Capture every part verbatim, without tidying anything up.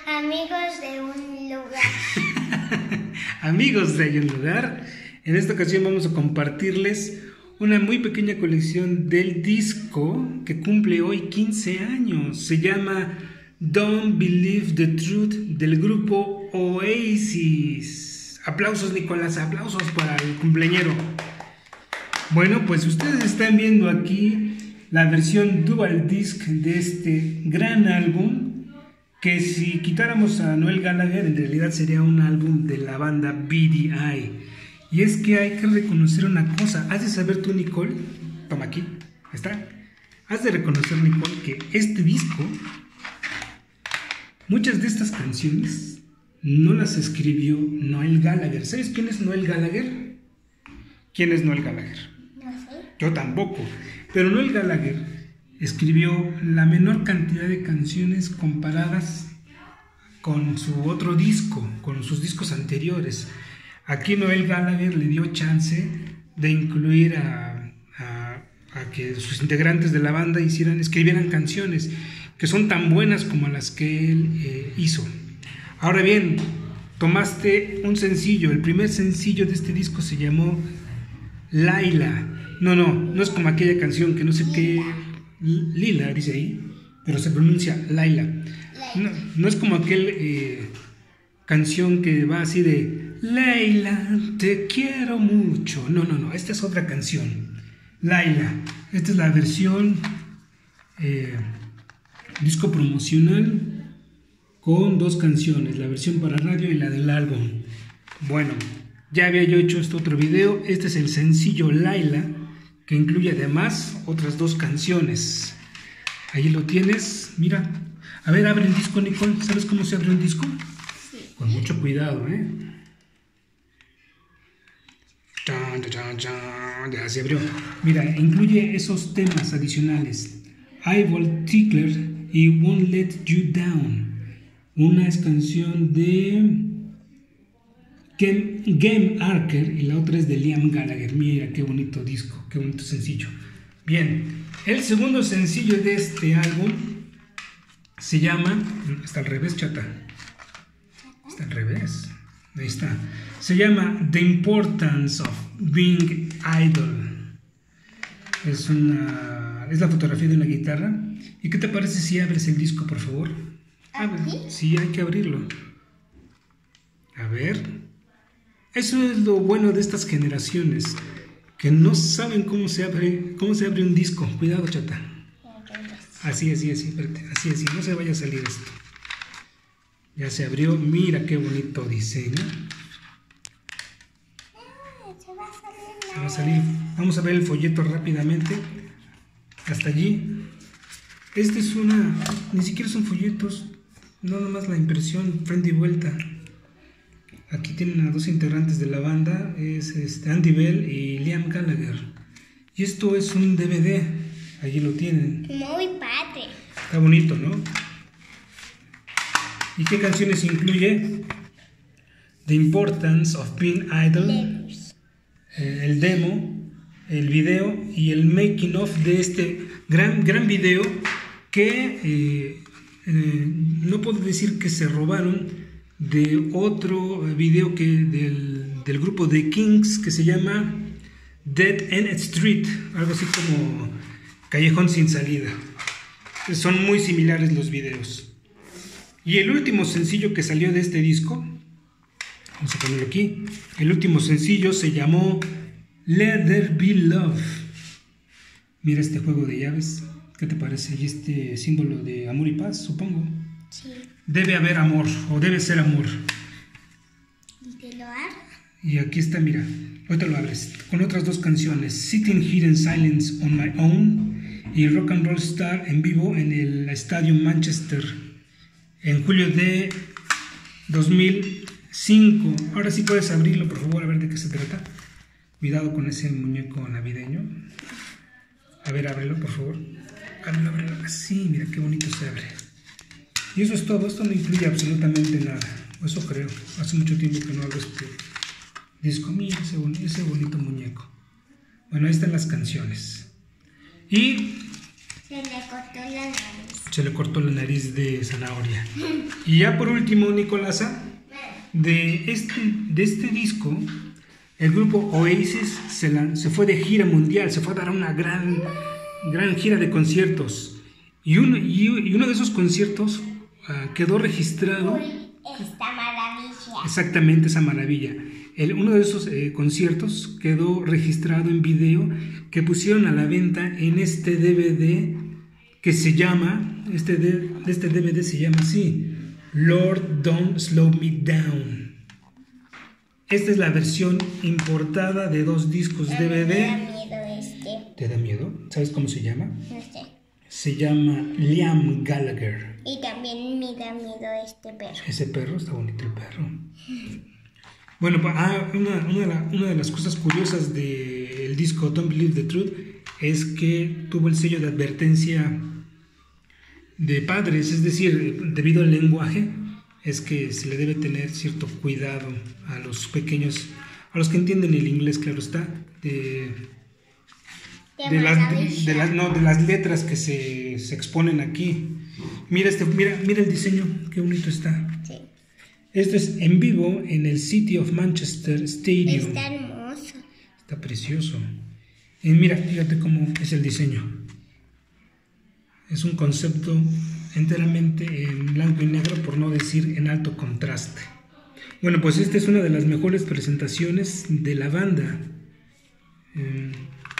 Amigos de un lugar. Amigos de un lugar. En esta ocasión vamos a compartirles una muy pequeña colección del disco que cumple hoy quince años. Se llama Don't Believe the Truth del grupo Oasis. Aplausos, Nicolás, aplausos para el cumpleañero. Bueno, pues ustedes están viendo aquí la versión dual disc de este gran álbum, que si quitáramos a Noel Gallagher en realidad sería un álbum de la banda B D I. Y es que hay que reconocer una cosa. Has de saber tú, Nicole, toma aquí, está. Has de reconocer, Nicole, que este disco, muchas de estas canciones no las escribió Noel Gallagher. ¿Sabes quién es Noel Gallagher? ¿Quién es Noel Gallagher? No sé. Yo tampoco. Pero Noel Gallagher escribió la menor cantidad de canciones comparadas con su otro disco, con sus discos anteriores. Aquí Noel Gallagher le dio chance de incluir a, a, a que sus integrantes de la banda hicieran, escribieran canciones que son tan buenas como las que él eh, hizo. Ahora bien, tomaste un sencillo, el primer sencillo de este disco se llamó Laila. No, no, no es como aquella canción que no sé qué, Lila dice ahí, pero se pronuncia Laila. No, no es como aquel eh, canción que va así de Leila, te quiero mucho. No, no, no, esta es otra canción. Laila, esta es la versión eh, disco promocional con dos canciones, la versión para radio y la del álbum. Bueno, ya había yo hecho este otro video. Este es el sencillo Laila, que incluye además otras dos canciones. Ahí lo tienes, mira. A ver, abre el disco, Nicole. ¿Sabes cómo se abre un disco? Sí. Con mucho cuidado, ¿eh? Chan, chan, chan, ya se abrió. Mira, incluye esos temas adicionales: I Will Tickler y Won't Let You Down. Una es canción de Game, Game Archer y la otra es de Liam Gallagher. Mira qué bonito disco, qué bonito sencillo. Bien, el segundo sencillo de este álbum se llama, está al revés, chata, está al revés, ahí está, se llama The Importance of Being Idle. Es una, es la fotografía de una guitarra. ¿Y qué te parece si abres el disco, por favor? Abre. Sí, hay que abrirlo. A ver. Eso es lo bueno de estas generaciones, que no saben cómo se abre, cómo se abre un disco. Cuidado, chata. Así, así, así, espérate. Así, así, no se vaya a salir esto. Ya se abrió. Mira qué bonito diseño. Se va a salir. Vamos a ver el folleto rápidamente. Hasta allí. Este es una, ni siquiera son folletos, no nomás la impresión, frente y vuelta. Aquí tienen a dos integrantes de la banda, es este Andy Bell y Liam Gallagher. Y esto es un D V D, allí lo tienen. Muy padre. Está bonito, ¿no? ¿Y qué canciones incluye? The Importance of Being Idle, eh, el demo, el video y el making of de este gran, gran video que eh, eh, no puedo decir que se robaron de otro video que del, del grupo The Kings, que se llama Dead End Street, algo así como Callejón sin salida. Son muy similares los videos. Y el último sencillo que salió de este disco, vamos a ponerlo aquí, el último sencillo se llamó Let There Be Love. Mira este juego de llaves, ¿qué te parece? Y este símbolo de amor y paz, supongo. Sí. Debe haber amor, o debe ser amor. ¿Y te lo abres? Y aquí está, mira, ahorita lo abres, con otras dos canciones, Sitting Here in Silence on My Own y Rock and Roll Star en vivo en el Estadio Manchester en julio de dos mil cinco. Ahora sí puedes abrirlo, por favor, a ver de qué se trata. Cuidado con ese muñeco navideño. A ver, ábrelo, por favor. Ábrelo, ábrelo. Así, mira qué bonito se abre. Y eso es todo. Esto no incluye absolutamente nada. Eso creo. Hace mucho tiempo que no abro este disco. Mira ese, bonito, ese bonito muñeco. Bueno, ahí están las canciones. Y Se le cortó la nariz. se le cortó la nariz de zanahoria. Y ya por último, Nicolasa, de este, de este disco, el grupo Oasis se, la, se fue de gira mundial, se fue a dar una gran, gran gira de conciertos. Y uno, y, y uno de esos conciertos uh, quedó registrado. Uy, esta maravilla. Exactamente, esa maravilla. El, uno de esos eh, conciertos quedó registrado en video que pusieron a la venta en este D V D que se llama, este, de, este D V D se llama así, Lord Don't Slow Me Down. Esta es la versión importada de dos discos D V D. Me da miedo este. ¿Te da miedo? ¿Sabes cómo se llama? No sé. Se llama Liam Gallagher. Y también me da miedo este perro. Ese perro, está bonito el perro. Bueno, ah, una, una, de la, una de las cosas curiosas del disco Don't Believe the Truth es que tuvo el sello de advertencia de padres, es decir, debido al lenguaje, es que se le debe tener cierto cuidado a los pequeños, a los que entienden el inglés, claro está, de, de, las, de, de, las, no, de las letras que se, se exponen aquí. Mira, este, mira, mira el diseño, qué bonito está. Sí. Esto es en vivo en el City of Manchester Stadium. Está hermoso. Está precioso. Y mira, fíjate cómo es el diseño. Es un concepto enteramente en blanco y negro, por no decir en alto contraste. Bueno, pues esta es una de las mejores presentaciones de la banda. Eh,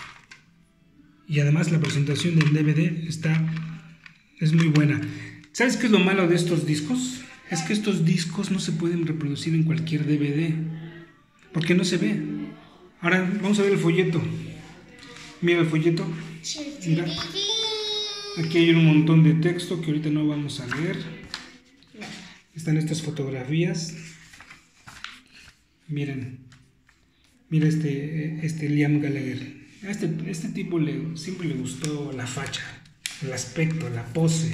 y además la presentación del D V D está, es muy buena. ¿Sabes qué es lo malo de estos discos? Es que estos discos no se pueden reproducir en cualquier D V D, porque no se ve. Ahora vamos a ver el folleto. Mira el folleto. Mira. Aquí hay un montón de texto que ahorita no vamos a leer. Están estas fotografías. Miren. Mira este, este Liam Gallagher. A este, este tipo le, siempre le gustó la facha, el aspecto, la pose.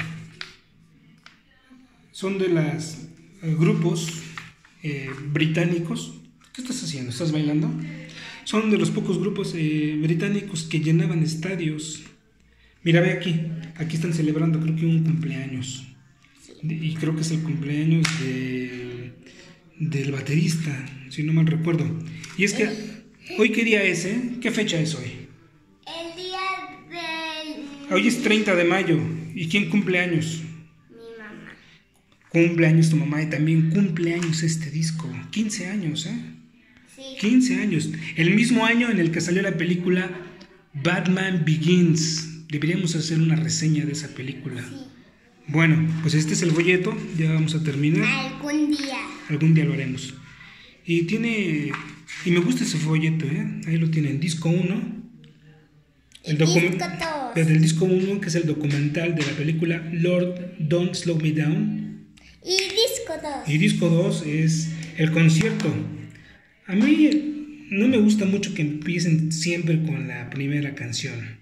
Son de los eh, grupos eh, británicos. ¿Qué estás haciendo? ¿Estás bailando? Son de los pocos grupos eh, británicos que llenaban estadios. Mira, ve aquí. Aquí están celebrando, creo que un cumpleaños. Y creo que es el cumpleaños de, del baterista, si no mal recuerdo. Y es que, ¿hoy qué día es, eh? ¿Qué fecha es hoy? El día del... Hoy es treinta de mayo. ¿Y quién cumple años? Mi mamá. Cumple años tu mamá y también cumple años este disco. quince años, ¿eh? Sí. quince años. El mismo año en el que salió la película Batman Begins. Deberíamos hacer una reseña de esa película. Sí. Bueno, pues este es el folleto. Ya vamos a terminar. Algún día. Algún día lo haremos. Y tiene... Y me gusta ese folleto, ¿eh? Ahí lo tienen. Disco uno. El disco documental. dos. Desde el disco uno, que es el documental de la película Lord Don't Slow Me Down. Y disco dos. Y disco dos es el concierto. A mí no me gusta mucho que empiecen siempre con la primera canción.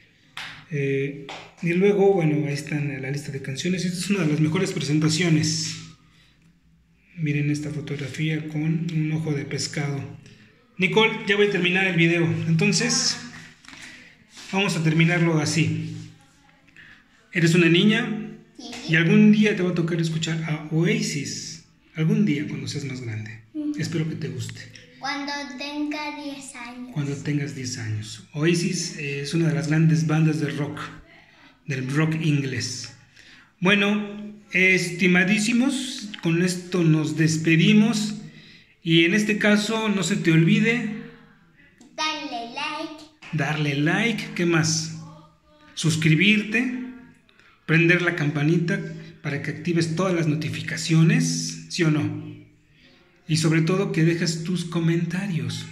Eh, y luego, bueno, ahí están la lista de canciones. Esta es una de las mejores presentaciones. Miren esta fotografía con un ojo de pescado. Nicole, ya voy a terminar el video. Entonces, vamos a terminarlo así. Eres una niña y algún día te va a tocar escuchar a Oasis. Algún día cuando seas más grande. Espero que te guste. Cuando tenga diez años. Cuando tengas diez años. Oasis es una de las grandes bandas de rock, del rock inglés. Bueno, estimadísimos, con esto nos despedimos. Y en este caso, no se te olvide Dale like. darle like, ¿qué más? Suscribirte, prender la campanita para que actives todas las notificaciones, ¿sí o no? Y sobre todo que dejes tus comentarios.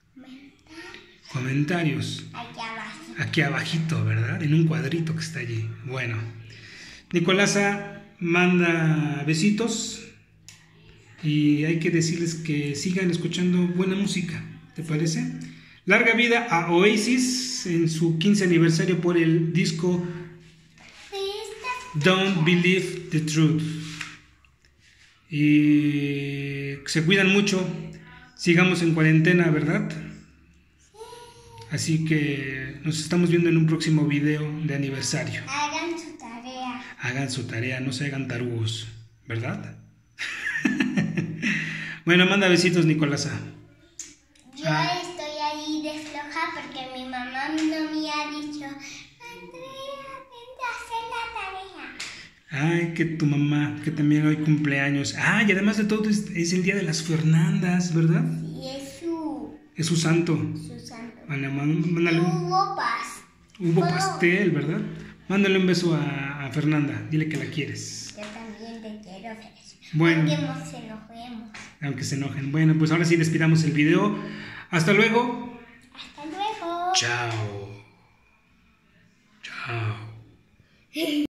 Comentarios. Aquí abajo. Aquí abajito, ¿verdad? En un cuadrito que está allí. Bueno. Nicolasa manda besitos. Y hay que decirles que sigan escuchando buena música. ¿Te parece? Larga vida a Oasis en su quince aniversario por el disco Don't Believe the Truth. Y se cuidan mucho. Sigamos en cuarentena, ¿verdad? Así que nos estamos viendo en un próximo video de aniversario. Hagan su tarea. Hagan su tarea, no se hagan tarugos, ¿verdad? Bueno, manda besitos, Nicolasa. Yo ah. estoy ahí de floja porque mi mamá no me ha dicho, Andrea, vente a hacer la tarea. Ay, que tu mamá, que también hoy cumpleaños. Ah, y además de todo es, es el día de las Fernandas, ¿verdad? Sí, es su... Es su santo. Su santo. Mándale, mándale un... Hubo paz. Hubo pastel, ¿verdad? Mándale un beso a, a Fernanda, dile que la quieres. Yo también te quiero, Fer. Bueno. Aunque nos enojemos. Aunque se enojen. Bueno, pues ahora sí despidamos el video. Hasta luego. Hasta luego. Chao. Chao.